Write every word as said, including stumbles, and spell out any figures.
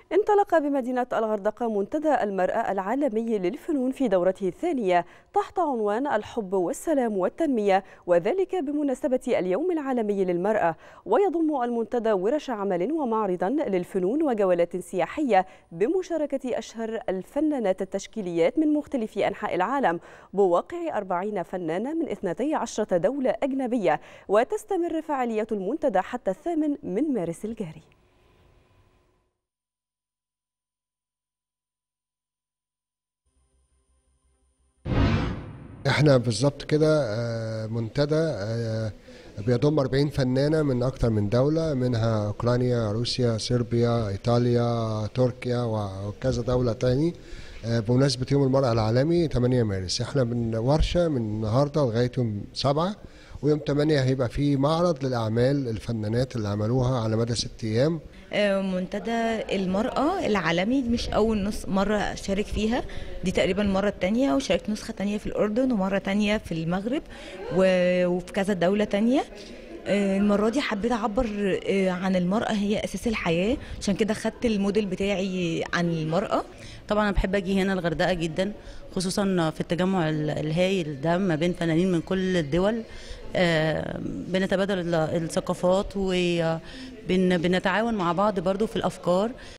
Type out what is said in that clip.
انطلق بمدينة الغردقة منتدى المرأة العالمي للفنون في دورته الثانية تحت عنوان الحب والسلام والتنمية، وذلك بمناسبة اليوم العالمي للمرأة. ويضم المنتدى ورش عمل ومعرضا للفنون وجولات سياحية بمشاركة أشهر الفنانات التشكيليات من مختلف أنحاء العالم بواقع أربعين فنانة من اثنتي عشرة دولة أجنبية. وتستمر فعاليات المنتدى حتى الثامن من مارس الجاري. احنا بالظبط كده آه، منتدى آه، بيضم أربعين فنانة من أكتر من دولة، منها أوكرانيا، روسيا، صربيا، إيطاليا، تركيا وكذا دولة تاني، آه، بمناسبة يوم المرأة العالمي ثمانية مارس. احنا من ورشة من النهاردة لغاية يوم سبعة، ويوم ثمانية هيبقى في معرض للأعمال الفنانات اللي عملوها على مدى ست أيام. منتدى المرأة العالمي مش أول نص مرة أشارك فيها، دي تقريبا المرة التانية، وشاركت نسخة تانية في الأردن ومرة تانية في المغرب وفي كذا دولة تانية. المرة دي حبيت أعبر عن المرأة هي أساس الحياة، عشان كده خدت الموديل بتاعي عن المرأة. طبعا أنا بحب أجي هنا الغردقة جدا، خصوصا في التجمع الهايل ده ما بين فنانين من كل الدول. بنتبادل الثقافات وبنتعاون مع بعض برضو في الأفكار.